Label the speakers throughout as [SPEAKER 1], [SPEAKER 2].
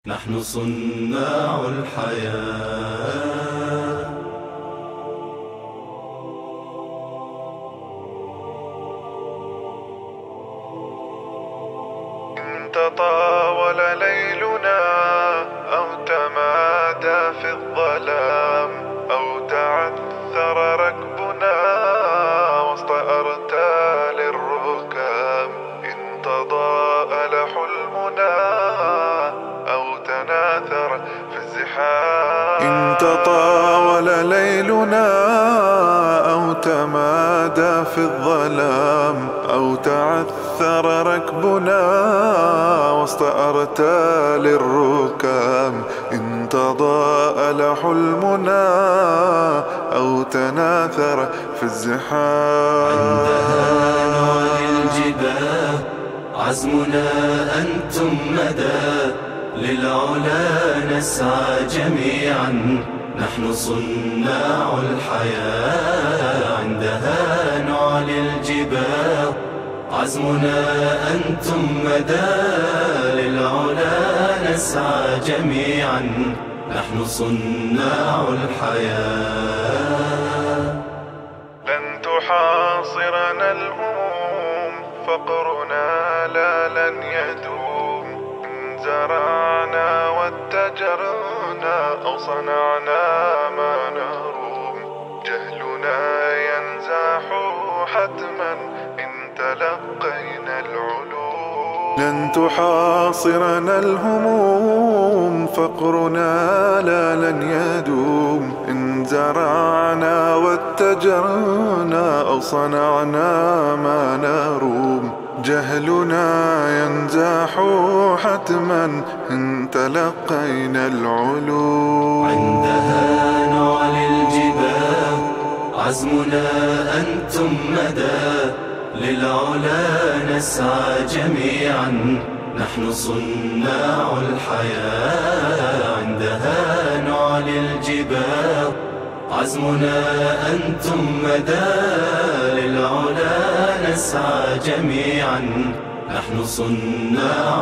[SPEAKER 1] نحن صناع الحياة.
[SPEAKER 2] إن تطاول ليلنا أو تمادى في الظلام أو تعثر ركبنا وسط أرتال الركام، إن تضاءل حلمنا أو تناثر في الزحام، إن تطاول ليلنا أو تمادى في الظلام أو تعثر ركبنا وسط أرتال الركام، إن تضاءل حلمنا أو تناثر في الزحام.
[SPEAKER 1] عندها نعلي الجباه عزمنا أنتم مدى، للعلا نسعى جميعا، نحن صناع الحياة. عندها نعلي الجباه عزمنا أنتم مدى، للعلا نسعى جميعا، نحن صناع الحياة.
[SPEAKER 2] لن تحاصرنا الهموم، فقرنا لا لن يدوم، إن زرعنا واتجرنا أو صنعنا ما نروم، جهلنا ينزاح حتما إن تلقينا العلوم. لن تحاصرنا الهموم، فقرنا لا لن يدوم، إن زرعنا واتجرنا أو صنعنا ما نروم، جهلنا ينزاح حتما إن تلقينا العلوم.
[SPEAKER 1] عندها نعلي الجباه عزمنا أنتم مدى، للعلا نسعى جميعا، نحن صناع الحياة. عندها نعلي الجباه عزمنا أنتم مدى، للعلا نسعى جميعا، نحن صناع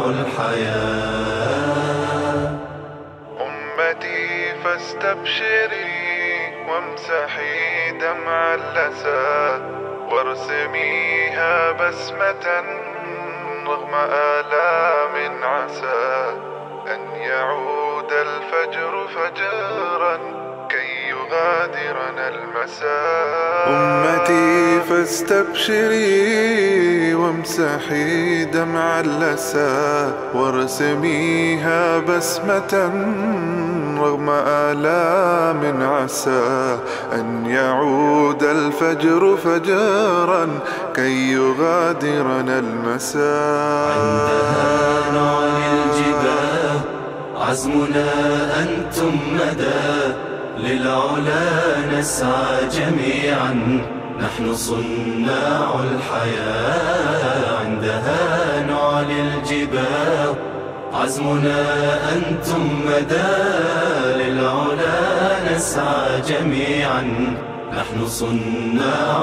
[SPEAKER 1] الحياة.
[SPEAKER 2] أمتي فاستبشري وامسحي دمع اللسى، وارسميها بسمة رغم آلام، عسى أن يعود الفجر فجرا كي يغادرنا المساء. أمتي فاستبشري وامسحي دمع اللسى، وارسميها بسمة رغم آلام، عسى أن يعود الفجر فجرا كي يغادرنا المساء.
[SPEAKER 1] عندها نعلي الجباه عزمنا أنتم مدى، للعلا نسعى جميعا، نحن صناع الحياة. عندها نعلي الجباه عزمنا أنتم مدى، للعلا نسعى جميعا، نحن صناع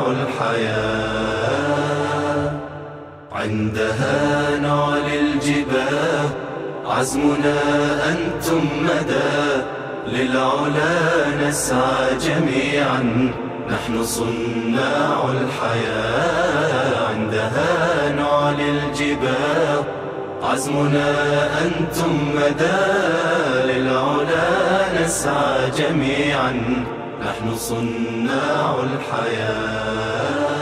[SPEAKER 1] الحياة. عندها نعلي الجباه عزمنا أنتم مدى، للعلا نسعى جميعا، نحن صناع الحياة. عندها نعلي الجباه عزمنا أنتم مدى، للعلا نسعى جميعا، نحن صناع الحياة.